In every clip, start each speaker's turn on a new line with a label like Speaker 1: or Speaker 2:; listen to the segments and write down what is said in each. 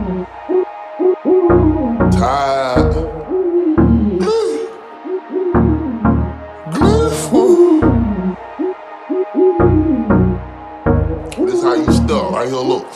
Speaker 1: Tired. This how you stuck right here, look.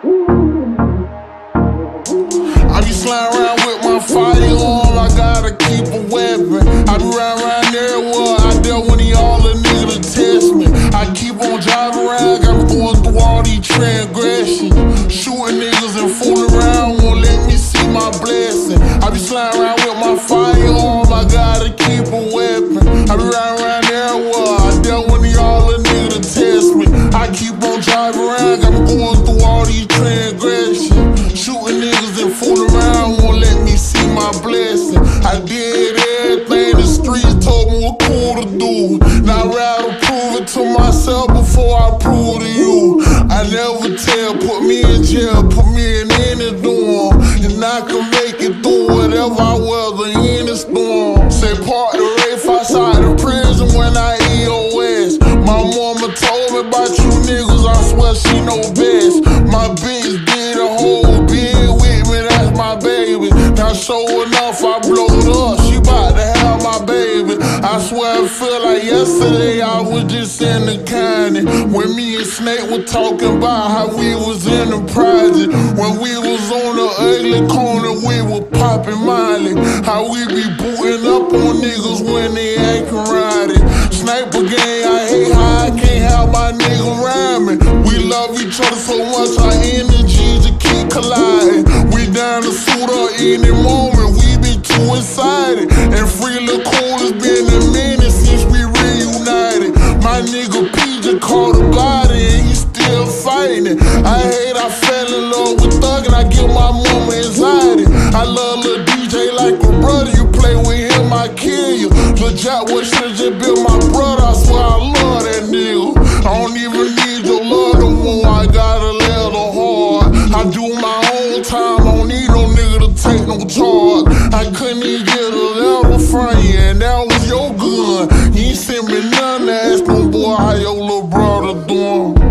Speaker 1: I be sliding around with my firearm, I gotta keep a weapon. I be riding around everywhere, I dare one of y'all a nigga to test me. I keep on driving around, got me going through all these transgressions. Shooting niggas and fooling around, won't let me see my blessing. I be sliding around with my firearm, I gotta keep a weapon. I be riding around everywhere, I dare one of y'all a nigga to test me. I keep on driving around, got me going through all these transgressions. Shooting niggas and fooling around, won't let me see my blessing. I did everything the streets told me what cool to do. Now I'd rather prove it to myself before I prove to you. I never tell, put me in jail, put me in any dorm, and I can make it through whatever I weather in the storm. Say park the Wraith outside the prison when I EOS. My mama told me about you niggas, I swear she know best. My bitch did a whole bid with me, that's my baby. Now sure enough, I blowed up, she bout to have my baby. I swear I feel like yesterday I was just in the county when me and Snake were talking about how we was in the project. When we was on the ugly corner, we were popping Miley. How we be booting up on niggas when they actin' rowdy. Sniper gang, I hate how I can't have my nigga around me. We love each other so much, our energies just keep colliding. We down to suit up any moment, we be too excited. And Free Lil Cool has been a minute since we reunited. My nigga P just caught a body and he still fighting it. I hate I fell in love with Thug and I give my mama anxiety. I love Lil DJ like a brother, you play with him, I kill you. Lil Jack Boy should've just been my brother, I swear I love that nigga. I don't even need your love no more, I got a little hard. I do my own time, I don't need no nigga to take no charge. I couldn't even get a letter from you, and that was your gun. You ain't sent me none to ask no boy how your little brother doing.